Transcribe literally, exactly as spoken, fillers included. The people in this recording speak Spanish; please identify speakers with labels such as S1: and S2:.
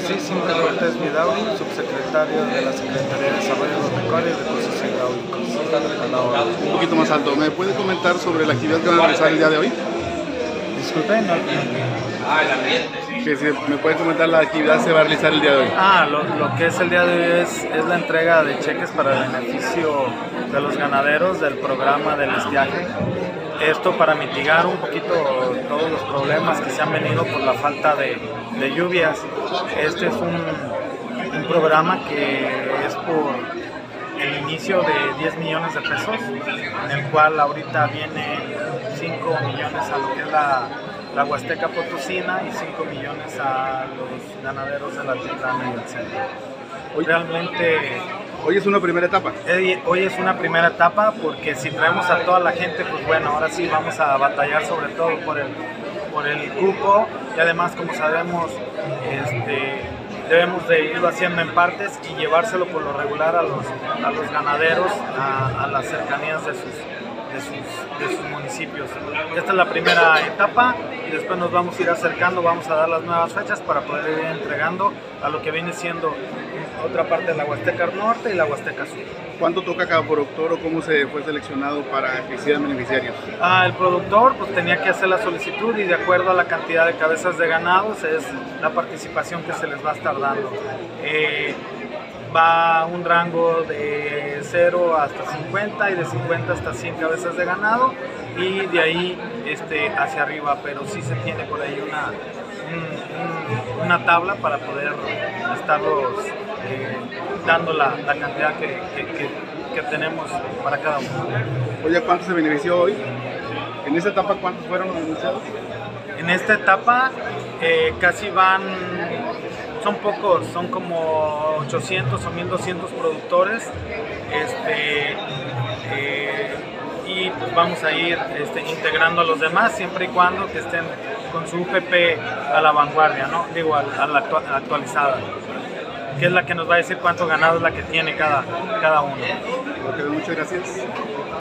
S1: Francisco Cortés Vidauri, subsecretario de la Secretaría de Desarrollo Agropecuario y Recursos Hidráulicos.
S2: Un poquito más alto. ¿Me puede comentar sobre la actividad que van a realizar el día de hoy?
S1: Disculpe, no.
S2: Que si me puede comentar la actividad que se va a realizar el día de hoy.
S1: Ah, lo, lo que es el día de hoy es, es la entrega de cheques para el beneficio de los ganaderos del programa del estiaje. Esto para mitigar un poquito todos los problemas que se han venido por la falta de, de lluvias. Este es un, un programa que es por el inicio de diez millones de pesos, en el cual ahorita vienen cinco millones a lo que es la, la Huasteca Potosina y cinco millones a los ganaderos de la Altiplano y del centro.
S2: Hoy,
S1: Realmente...
S2: Hoy es una primera etapa.
S1: Hoy, hoy es una primera etapa porque si traemos a toda la gente, pues bueno, ahora sí vamos a batallar sobre todo por el, por el cupo y además, como sabemos, este, debemos de irlo haciendo en partes y llevárselo por lo regular a los, a los ganaderos, a, a las cercanías de sus, de, sus, de sus municipios. Esta es la primera etapa y después nos vamos a ir acercando, vamos a dar las nuevas fechas para poder ir entregando a lo que viene siendo otra parte de la Huasteca Norte y la Huasteca Sur.
S2: ¿Cuánto toca cada productor o cómo se fue seleccionado para que sean beneficiarios?
S1: Ah, el productor pues tenía que hacer la solicitud y de acuerdo a la cantidad de cabezas de ganados es la participación que se les va a estar dando. Eh, va un rango de cero hasta cincuenta y de cincuenta hasta cien cabezas de ganado y de ahí este, hacia arriba, pero sí se tiene por ahí una, un, un, una tabla para poder estarlos eh, dando la, la cantidad que, que, que, que tenemos para cada uno.
S2: Oye, ¿cuánto se benefició hoy? ¿En esta etapa cuántos fueron beneficiados?
S1: En esta etapa eh, casi van... Son pocos, son como ochocientos o mil doscientos productores este, eh, y pues vamos a ir este, integrando a los demás siempre y cuando que estén con su U P P a la vanguardia, ¿no? Digo, a, a la actu actualizada, que es la que nos va a decir cuánto ganado es la que tiene cada, cada uno.
S2: Okay, muchas gracias.